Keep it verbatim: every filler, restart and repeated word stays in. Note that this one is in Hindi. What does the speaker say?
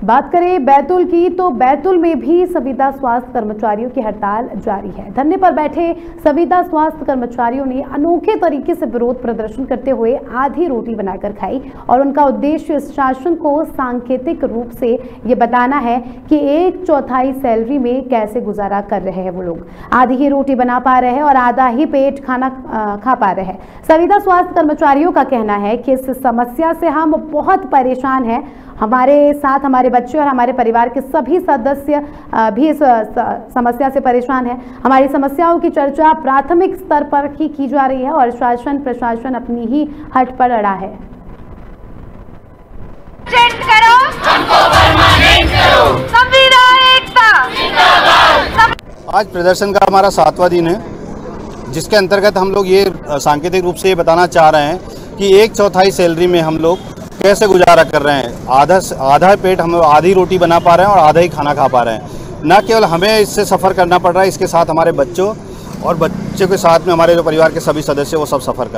बात करें बैतूल की, तो बैतूल में भी संविदा स्वास्थ्य कर्मचारियों की हड़ताल जारी है। धरने पर बैठे संविदा स्वास्थ्य कर्मचारियों ने अनोखे तरीके से विरोध प्रदर्शन करते हुए आधी रोटी बनाकर खाई और उनका उद्देश्य शासन को सांकेतिक रूप से ये बताना है कि एक चौथाई सैलरी में कैसे गुजारा कर रहे हैं वो लोग। आधी ही रोटी बना पा रहे हैं और आधा ही पेट खाना खा पा रहे हैं। संविदा स्वास्थ्य कर्मचारियों का कहना है कि इस समस्या से हम बहुत परेशान हैं। हमारे साथ हमारे बच्चे और हमारे परिवार के सभी सदस्य भी इस समस्या से परेशान हैं। हमारी समस्याओं की चर्चा प्राथमिक स्तर पर ही की जा रही है और शासन प्रशासन अपनी ही हट पर अड़ा है। करो, करो, संविधान एकता। आज प्रदर्शन का हमारा सातवां दिन है, जिसके अंतर्गत हम लोग ये सांकेतिक रूप से ये बताना चाह रहे हैं कि एक चौथाई सैलरी में हम लोग कैसे गुजारा कर रहे हैं। आधा आधा पेट हम आधी रोटी बना पा रहे हैं और आधा ही खाना खा पा रहे हैं। न केवल हमें इससे सफ़र करना पड़ रहा है, इसके साथ हमारे बच्चों और बच्चों के साथ में हमारे जो परिवार के सभी सदस्य वो सब सफ़र कर